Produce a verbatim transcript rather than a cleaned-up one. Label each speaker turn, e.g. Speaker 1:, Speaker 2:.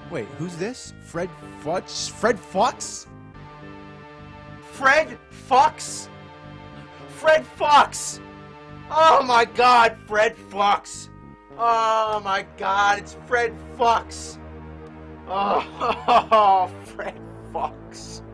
Speaker 1: Wait, who's this? Fred Fuchs? Fred Fuchs?
Speaker 2: Fred Fuchs? Fred Fuchs! Oh my God, Fred Fuchs! Oh my God, it's Fred Fuchs! Oh, Fred Fuchs!